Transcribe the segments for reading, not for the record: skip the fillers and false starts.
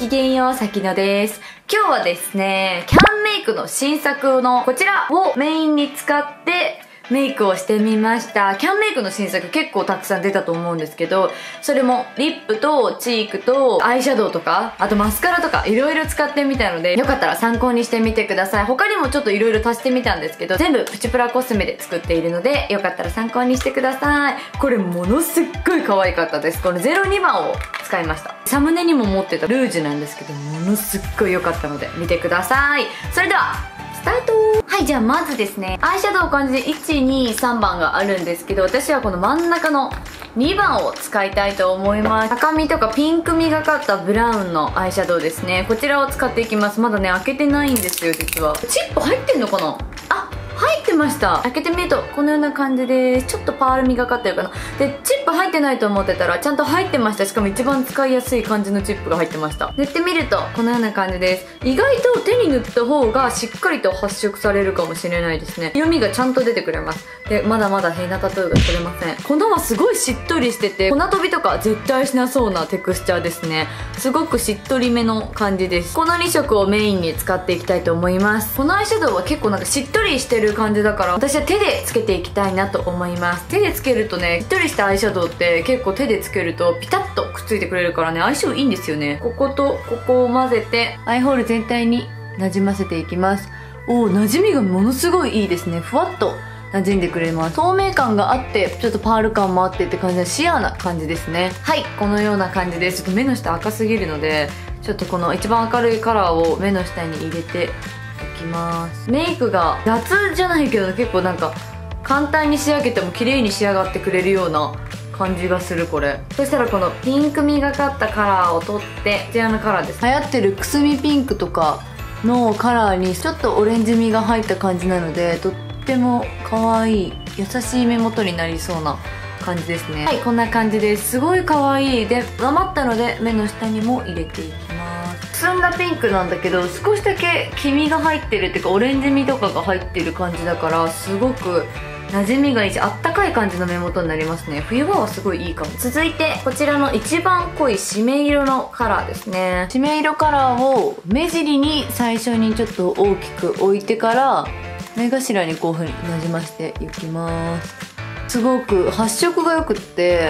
きげんよう、さきのです。今日はですね、キャンメイクの新作のこちらをメインに使ってメイクをしてみました。キャンメイクの新作結構たくさん出たと思うんですけど、それもリップとチークとアイシャドウとか、あとマスカラとかいろいろ使ってみたので、よかったら参考にしてみてください。他にもちょっといろいろ足してみたんですけど、全部プチプラコスメで作っているので、よかったら参考にしてください。これものすっごい可愛かったです。この02番を使いました。サムネにも持ってたルージュなんですけど、ものすっごい良かったので見てください。それではスタート。はい、じゃあまずですね、アイシャドウ感じで123番があるんですけど、私はこの真ん中の2番を使いたいと思います。赤みとかピンクみがかったブラウンのアイシャドウですね。こちらを使っていきます。まだね開けてないんですよ。実はチップ入ってんのかな。あ、入ってました。開けてみるとこのような感じです。ちょっとパールみがかってるかな。でチップ入ってないと思ってたらちゃんと入ってました。しかも一番使いやすい感じのチップが入ってました。塗ってみるとこのような感じです。意外と手に塗った方がしっかりと発色されるかもしれないですね。色味がちゃんと出てくれます。でまだまだヘナタトゥーが取れません。粉はすごいしっとりしてて、粉飛びとか絶対しなそうなテクスチャーですね。すごくしっとりめの感じです。この2色をメインに使っていきたいと思います。このアイシャドウは結構なんかしっとりしてる感じだから、私は手でつけていきたいなと思います。手でつけるとね、しっとりしたアイシャドウって結構手でつけるとピタッとくっついてくれるからね、相性いいんですよね。こことここを混ぜてアイホール全体になじませていきます。おー、なじみがものすごいいいですね。ふわっと馴染んでくれます。透明感があってちょっとパール感もあってって感じでシアーな感じですね。はい、このような感じです。ちょっと目の下赤すぎるので、ちょっとこの一番明るいカラーを目の下に入れていきます。メイクが雑じゃないけど結構なんか簡単に仕上げても綺麗に仕上がってくれるような感じがする。これそしたらこのピンクみがかったカラーを取って、こちらのカラーです。流行ってるくすみピンクとかのカラーにちょっとオレンジみが入った感じなので、とっても可愛い優しい目元になりそうな感じですね。はい、こんな感じです。すごい可愛い。で余ったので目の下にも入れていきます。くすんだピンクなんだけど少しだけ黄身が入ってるっていうかオレンジみとかが入ってる感じだから、すごく馴染みがいいしあったかい感じの目元になりますね。冬場はすごいいいかも。続いてこちらの一番濃い締め色のカラーですね。締め色カラーを目尻に最初にちょっと大きく置いてから目頭にこういう風になじましていきます。すごく発色がよくって、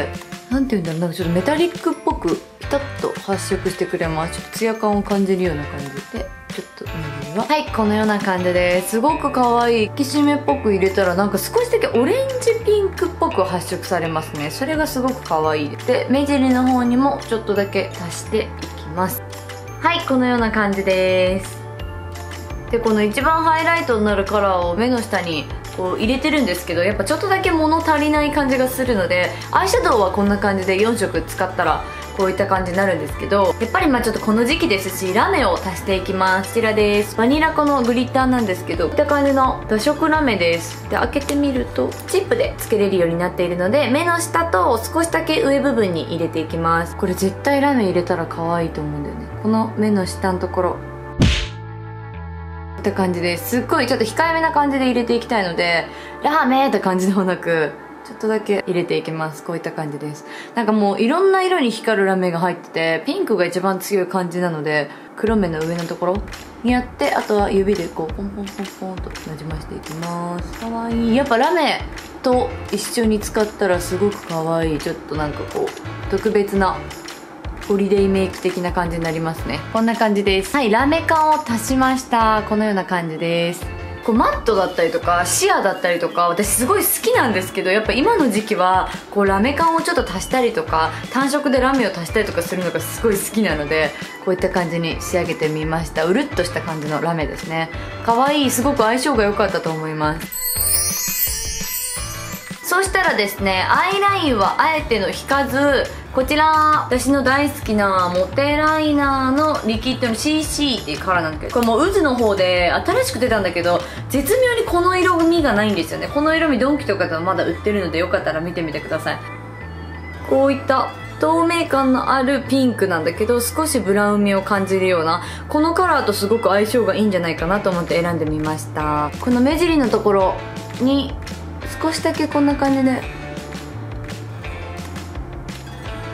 なんていうんだろう、なんかちょっとメタリックっぽくピタッと発色してくれます。ちょっとツヤ感を感じるような感じで、ちょっと目尻ははいこのような感じです。すごく可愛い。引き締めっぽく入れたらなんか少しだけオレンジピンクっぽく発色されますね。それがすごく可愛いです。で目尻の方にもちょっとだけ足していきます。はいこのような感じです。でこの一番ハイライトになるカラーを目の下にこう入れてるんですけど、やっぱちょっとだけ物足りない感じがするので、アイシャドウはこんな感じで4色使ったらこういった感じになるんですけど、やっぱりちょっとこの時期ですしラメを足していきます。こちらです。バニラ粉のグリッターなんですけど、こういった感じの脱色ラメです。で開けてみるとチップでつけれるようになっているので、目の下と少しだけ上部分に入れていきます。これ絶対ラメ入れたら可愛いと思うんだよね。この目の下のところって感じです。すっごいちょっと控えめな感じで入れていきたいので、ラーメンって感じでもなくちょっとだけ入れていきます。こういった感じです。なんかもういろんな色に光るラメが入ってて、ピンクが一番強い感じなので黒目の上のところにやって、あとは指でこうポンポンポンポンとなじましていきます。かわいい。やっぱラメと一緒に使ったらすごくかわいい。ちょっとなんかこう特別なホリデーメイク的な感じになりますね。こんな感じです。はい、ラメ感を足しました。このような感じです。こうマットだったりとかシアーだったりとか私すごい好きなんですけど、やっぱ今の時期はこうラメ感をちょっと足したりとか単色でラメを足したりとかするのがすごい好きなので、こういった感じに仕上げてみました。うるっとした感じのラメですね。可愛い。すごく相性が良かったと思います。そうしたらですね、アイラインはあえての引かず、こちら私の大好きなモテライナーのリキッドの CC っていうカラーなんだけど、これもう渦の方で新しく出たんだけど絶妙にこの色味がないんですよね。この色味ドンキとかではまだ売ってるのでよかったら見てみてください。こういった透明感のあるピンクなんだけど少しブラウン味を感じるようなこのカラーとすごく相性がいいんじゃないかなと思って選んでみました。この目尻のところに少しだけこんな感じで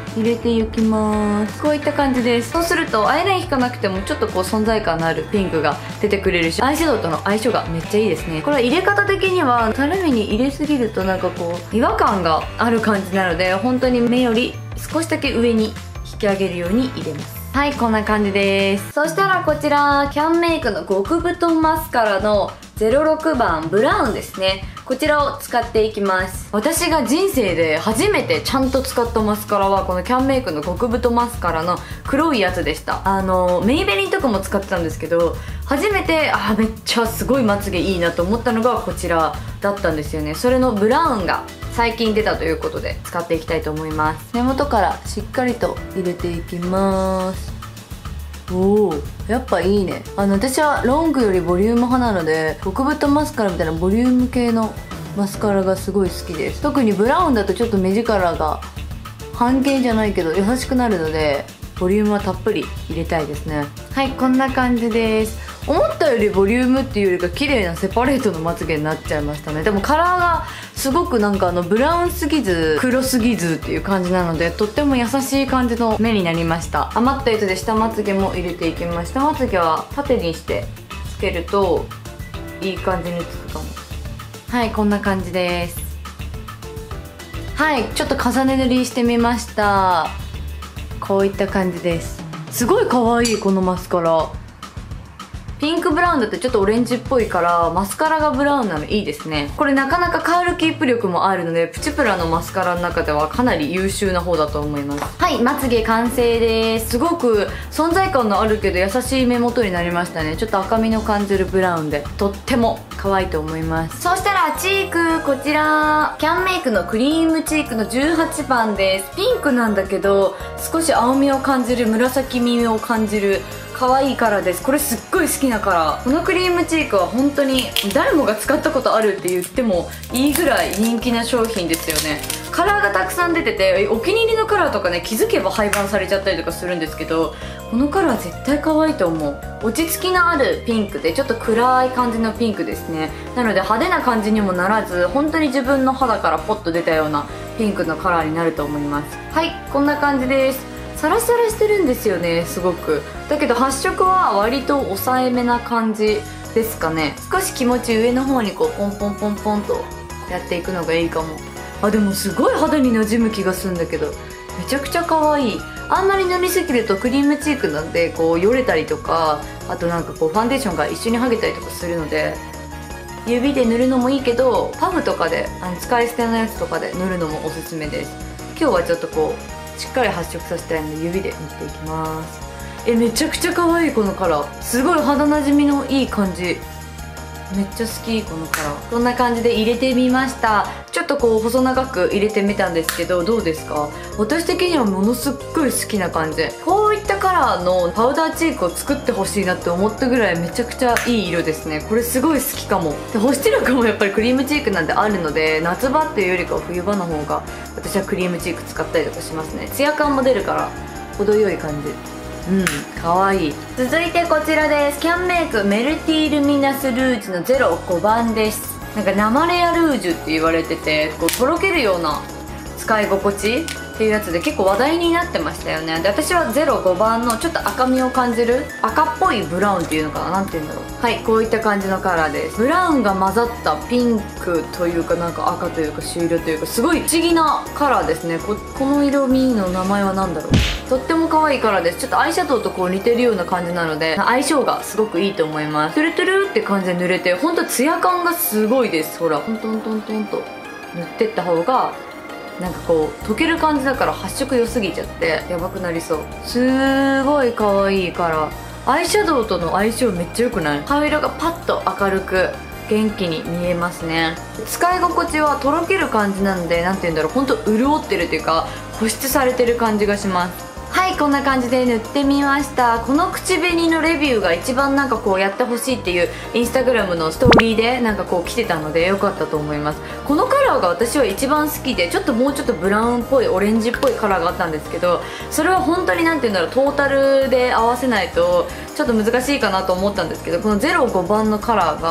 入れていきます。こういった感じです。そうするとアイライン引かなくてもちょっとこう存在感のあるピンクが出てくれるし、アイシャドウとの相性がめっちゃいいですね。これは入れ方的にはたるみに入れすぎるとなんかこう違和感がある感じなので、本当に目より少しだけ上に引き上げるように入れます。はい、こんな感じです。そしたらこちらキャンメイクの極太マスカラの06番ブラウンですね。こちらを使っていきます。私が人生で初めてちゃんと使ったマスカラはこのキャンメイクの極太マスカラの黒いやつでした。メイベリンとかも使ってたんですけど、初めてめっちゃすごいまつげいいなと思ったのがこちらだったんですよね。それのブラウンが最近出たということで使っていきたいと思います。根元からしっかりと入れていきます。おお、やっぱいいね。私はロングよりボリューム派なので、極太マスカラみたいなボリューム系のマスカラがすごい好きです。特にブラウンだとちょっと目力が半減じゃないけど優しくなるので、ボリュームはたっぷり入れたいですね。はい、こんな感じです。思ったよりボリュームっていうよりか綺麗なセパレートのまつげになっちゃいましたね。でもカラーがすごくなんかブラウンすぎず黒すぎずっていう感じなので、とっても優しい感じの目になりました。余ったやつで下まつげも入れていきます。下まつげは縦にしてつけるといい感じにつくかも。はい、こんな感じです。はい、ちょっと重ね塗りしてみました。こういった感じです。すごい可愛いこのマスカラ。ピンクブラウンだってちょっとオレンジっぽいからマスカラがブラウンなのいいですね。これなかなかカールキープ力もあるので、プチプラのマスカラの中ではかなり優秀な方だと思います。はい、まつげ完成です。すごく存在感のあるけど優しい目元になりましたね。ちょっと赤みの感じるブラウンでとっても可愛いと思います。そしたらチーク、こちらキャンメイクのクリームチークの18番です。ピンクなんだけど少し青みを感じる、紫みを感じる可愛いカラーです。これすっごい好きなカラー。このクリームチークは本当に誰もが使ったことあるって言ってもいいぐらい人気な商品ですよね。カラーがたくさん出てて、お気に入りのカラーとかね、気づけば廃盤されちゃったりとかするんですけど、このカラー絶対可愛いと思う。落ち着きのあるピンクでちょっと暗い感じのピンクですね。なので派手な感じにもならず、本当に自分の肌からポッと出たようなピンクのカラーになると思います。はい、こんな感じです。サラサラしてるんですよね、すごく。だけど発色は割と抑えめな感じですかね。少し気持ち上の方にこうポンポンポンポンとやっていくのがいいかも。でもすごい肌に馴染む気がするんだけど、めちゃくちゃ可愛い。あんまり塗りすぎるとクリームチークなんでこうよれたりとか、あとなんかこうファンデーションが一緒に剥げたりとかするので、指で塗るのもいいけどパフとかで使い捨てのやつとかで塗るのもおすすめです。今日はちょっとこうしっかり発色させたいので指で塗っていきます。めちゃくちゃ可愛いこのカラー。すごい肌なじみのいい感じ。めっちゃ好きこのカラー。こんな感じで入れてみました。ちょっとこう細長く入れてみたんですけど、どうですか？私的にはものすっごい好きな感じ。こういったカラーのパウダーチークを作ってほしいなって思ったぐらいめちゃくちゃいい色ですね。これすごい好きかも。で保湿力もやっぱりクリームチークなんてあるので、夏場っていうよりかは冬場の方が私はクリームチーク使ったりとかしますね。ツヤ感も出るから程よい感じ。かわいい。続いてこちらです。キャンメイクメルティールミナスルージュの05番です。なんか生レアルージュって言われてて、こうとろけるような使い心地っていうやつで結構話題になってましたよね。で私は05番のちょっと赤みを感じる赤っぽいブラウンっていうのかな、なんて言うんだろう。はい、こういった感じのカラーです。ブラウンが混ざったピンクというか、なんか赤というか朱色というか、すごい不思議なカラーですね。この色味の名前は何だろう。とっても可愛いカラーです。ちょっとアイシャドウとこう似てるような感じなので相性がすごくいいと思います。トゥルトゥルって感じで塗れて、ほんとツヤ感がすごいです。ほらトントントントンと塗ってった方がなんかこう溶ける感じだから発色良すぎちゃってやばくなりそう。すごい可愛いカラー。アイシャドウとの相性めっちゃ良くない？顔色がパッと明るく元気に見えますね。使い心地はとろける感じなので、なんて言うんだろう、ほんと潤ってるっていうか保湿されてる感じがします。はい、こんな感じで塗ってみました。この口紅のレビューが一番なんかこうやってほしいっていうインスタグラムのストーリーでなんかこう来てたので良かったと思います。このカラーが私は一番好きで、ちょっともうちょっとブラウンっぽいオレンジっぽいカラーがあったんですけど、それは本当になんて言うんだろう、トータルで合わせないとちょっと難しいかなと思ったんですけど、この05番のカラーが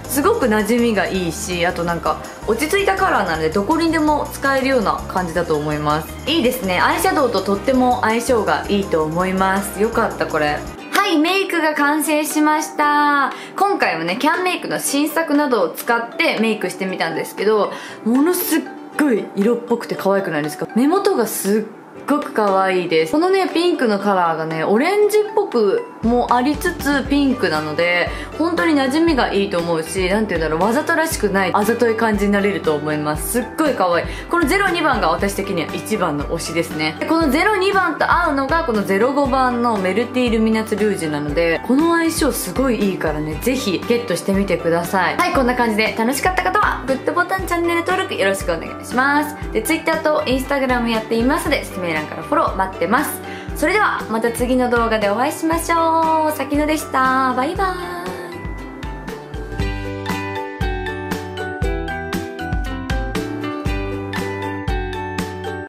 すごく馴染みがいいし、あとなんか落ち着いたカラーなのでどこにでも使えるような感じだと思います。いいですね。アイシャドウととっても相性がいいと思います。よかったこれ。はい、メイクが完成しました。今回はね、キャンメイクの新作などを使ってメイクしてみたんですけど、ものすっごい色っぽくて可愛くないですか？目元がすっごく可愛いです。このねピンクのカラーがねオレンジっぽくもありつつピンクなので本当に馴染みがいいと思うし、なんていうんだろう、わざとらしくないあざとい感じになれると思います。すっごい可愛い。この02番が私的には1番の推しですね。でこの02番と合うのがこの05番のメルティルミナツルージュなので、この相性すごいいいからね、ぜひゲットしてみてください。はい、こんな感じで楽しかった方はグッドボタン、チャンネル登録よろしくお願いします。で Twitter と Instagram やっていますので説明欄からフォロー待ってます。それではまた次の動画でお会いしましょう。さきのでした。バイバーイ。